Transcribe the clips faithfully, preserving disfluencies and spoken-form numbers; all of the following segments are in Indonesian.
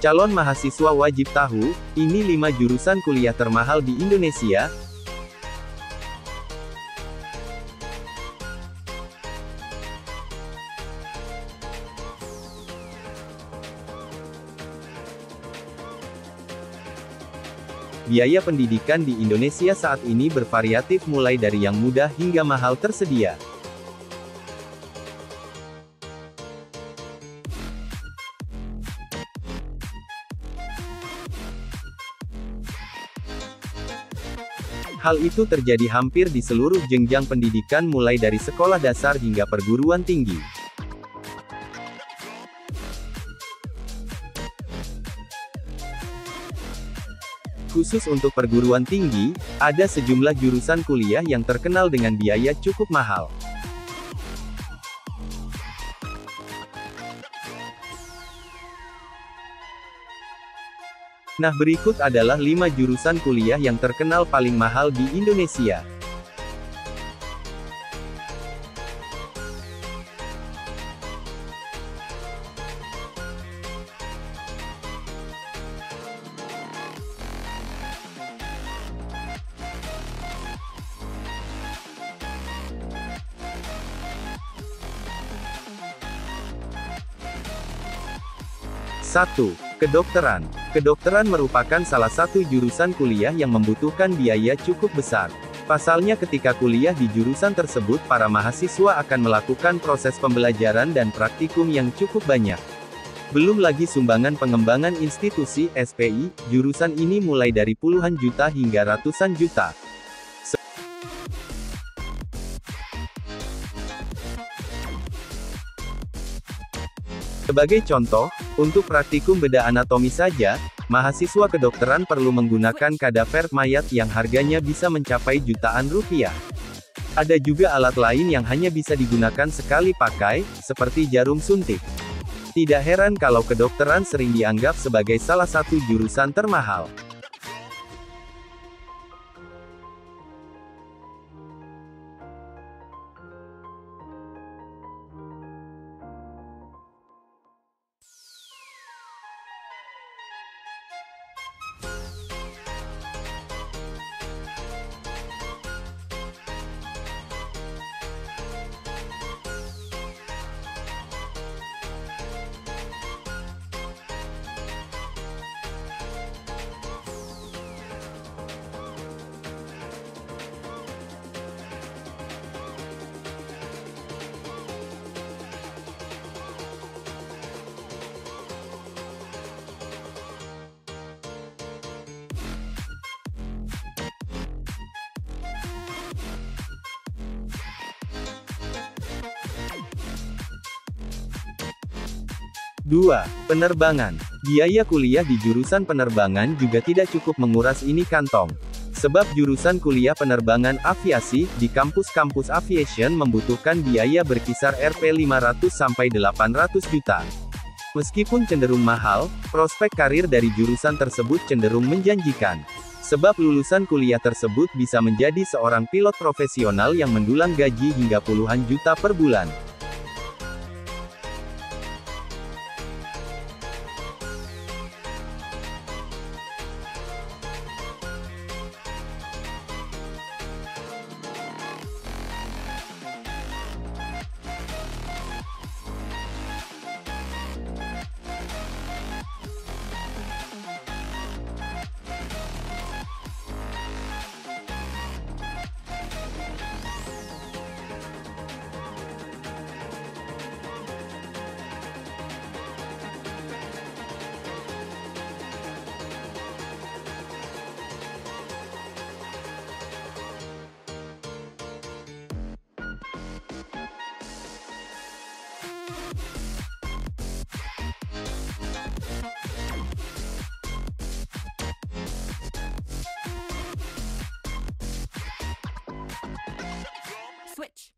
Calon mahasiswa wajib tahu, ini lima jurusan kuliah termahal di Indonesia. Biaya pendidikan di Indonesia saat ini bervariatif mulai dari yang mudah hingga mahal tersedia. Hal itu terjadi hampir di seluruh jenjang pendidikan mulai dari sekolah dasar hingga perguruan tinggi. Khusus untuk perguruan tinggi, ada sejumlah jurusan kuliah yang terkenal dengan biaya cukup mahal. Nah, berikut adalah lima jurusan kuliah yang terkenal paling mahal di Indonesia. satu. Kedokteran. Kedokteran merupakan salah satu jurusan kuliah yang membutuhkan biaya cukup besar. Pasalnya ketika kuliah di jurusan tersebut para mahasiswa akan melakukan proses pembelajaran dan praktikum yang cukup banyak. Belum lagi sumbangan pengembangan institusi, S P I, jurusan ini mulai dari puluhan juta hingga ratusan juta. Sebagai contoh, untuk praktikum bedah anatomi saja, mahasiswa kedokteran perlu menggunakan kadaver mayat yang harganya bisa mencapai jutaan rupiah. Ada juga alat lain yang hanya bisa digunakan sekali pakai, seperti jarum suntik. Tidak heran kalau kedokteran sering dianggap sebagai salah satu jurusan termahal. dua. Penerbangan. Biaya kuliah di jurusan penerbangan juga tidak cukup menguras ini kantong. Sebab jurusan kuliah penerbangan aviasi, di kampus-kampus aviation membutuhkan biaya berkisar Rp lima ratus sampai delapan ratus juta. Meskipun cenderung mahal, prospek karir dari jurusan tersebut cenderung menjanjikan. Sebab lulusan kuliah tersebut bisa menjadi seorang pilot profesional yang mendulang gaji hingga puluhan juta per bulan. Switch.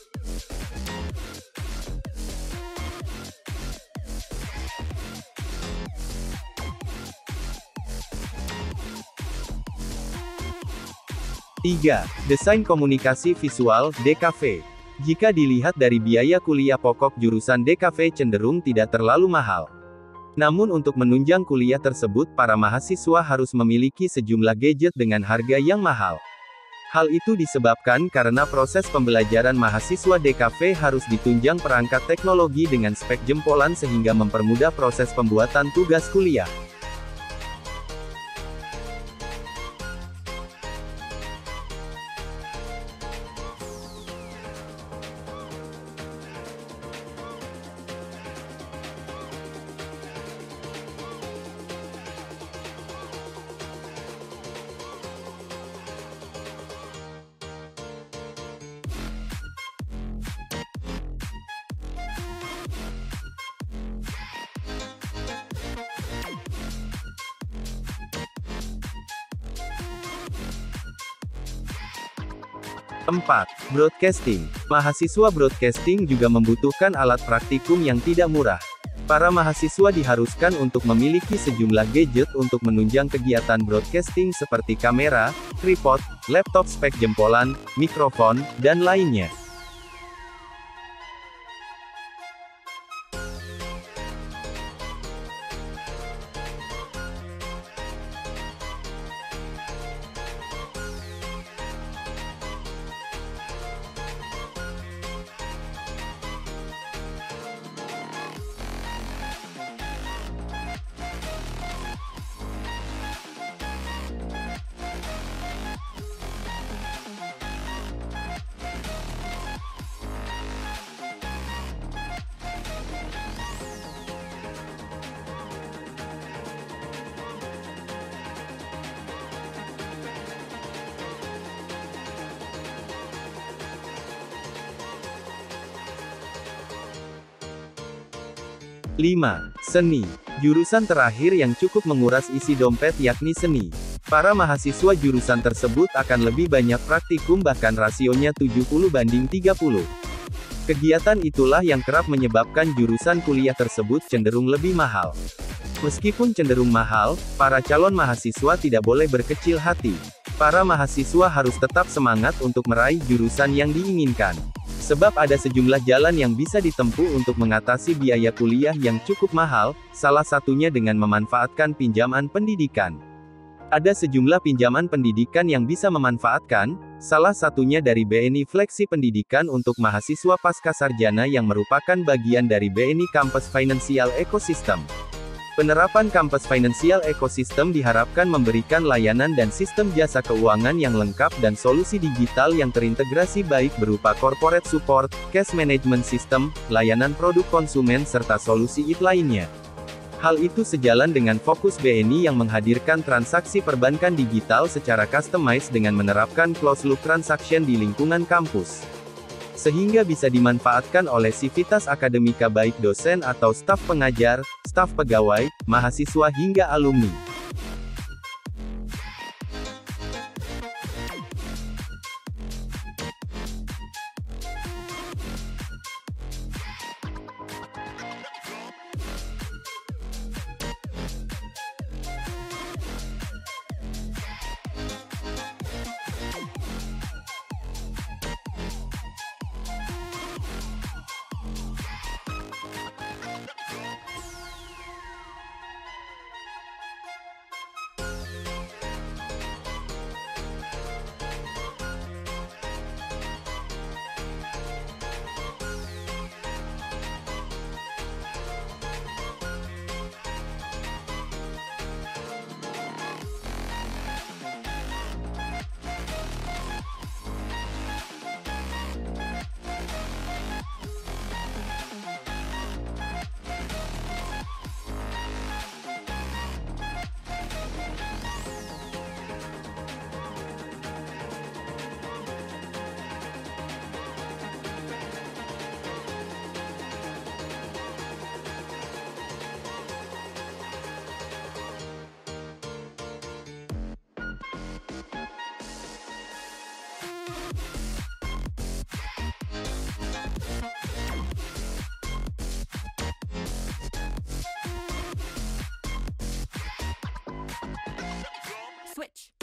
tiga. Desain Komunikasi Visual, D K V. Jika dilihat dari biaya kuliah pokok jurusan D K V cenderung tidak terlalu mahal. Namun untuk menunjang kuliah tersebut para mahasiswa harus memiliki sejumlah gadget dengan harga yang mahal. Hal itu disebabkan karena proses pembelajaran mahasiswa D K V harus ditunjang perangkat teknologi dengan spek jempolan sehingga mempermudah proses pembuatan tugas kuliah. empat. Broadcasting. Mahasiswa broadcasting juga membutuhkan alat praktikum yang tidak murah. Para mahasiswa diharuskan untuk memiliki sejumlah gadget untuk menunjang kegiatan broadcasting seperti kamera, tripod, laptop spek jempolan, mikrofon, dan lainnya. lima. Seni. Jurusan terakhir yang cukup menguras isi dompet yakni seni. Para mahasiswa jurusan tersebut akan lebih banyak praktikum bahkan rasionya tujuh puluh banding tiga puluh. Kegiatan itulah yang kerap menyebabkan jurusan kuliah tersebut cenderung lebih mahal. Meskipun cenderung mahal, para calon mahasiswa tidak boleh berkecil hati. Para mahasiswa harus tetap semangat untuk meraih jurusan yang diinginkan. Sebab ada sejumlah jalan yang bisa ditempuh untuk mengatasi biaya kuliah yang cukup mahal, salah satunya dengan memanfaatkan pinjaman pendidikan. Ada sejumlah pinjaman pendidikan yang bisa memanfaatkan, salah satunya dari B N I Fleksi Pendidikan untuk mahasiswa pasca sarjana yang merupakan bagian dari B N I Campus Financial Ecosystem. Penerapan Campus Financial Ecosystem diharapkan memberikan layanan dan sistem jasa keuangan yang lengkap dan solusi digital yang terintegrasi baik berupa corporate support, cash management system, layanan produk konsumen serta solusi I T lainnya. Hal itu sejalan dengan fokus B N I yang menghadirkan transaksi perbankan digital secara customized dengan menerapkan closed loop transaction di lingkungan kampus. Sehingga bisa dimanfaatkan oleh sivitas akademika baik dosen atau staf pengajar, staf pegawai, mahasiswa hingga alumni. Switch.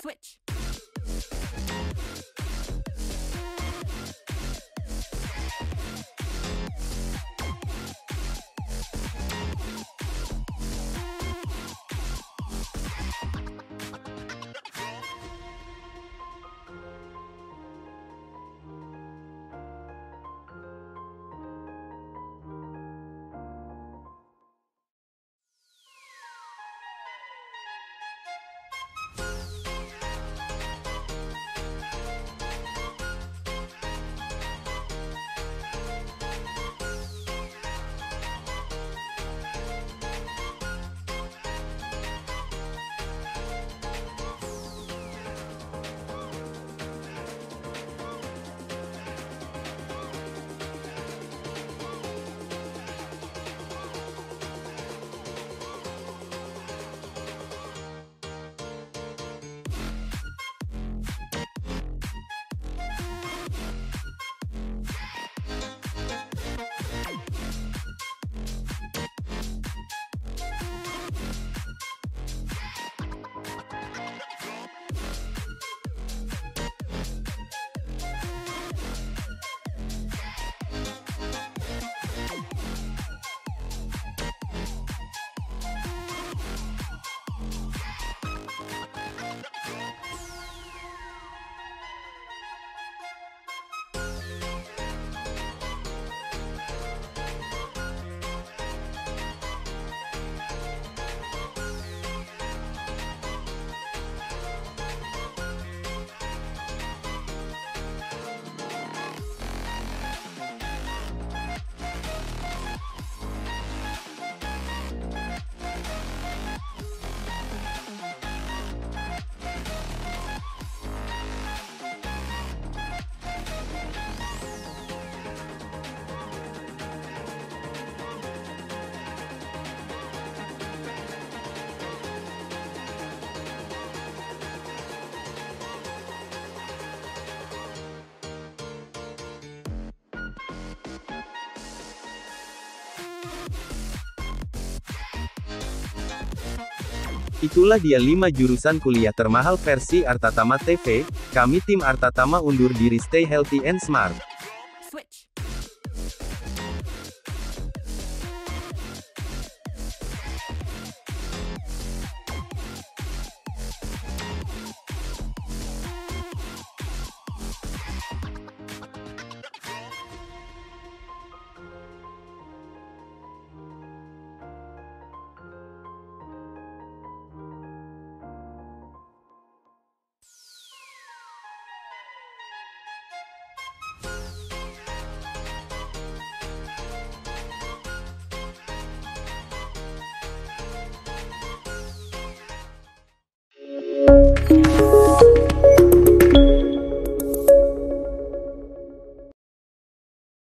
Switch. Itulah dia lima jurusan kuliah termahal versi Artatama T V. Kami tim Artatama undur diri, stay healthy and smart.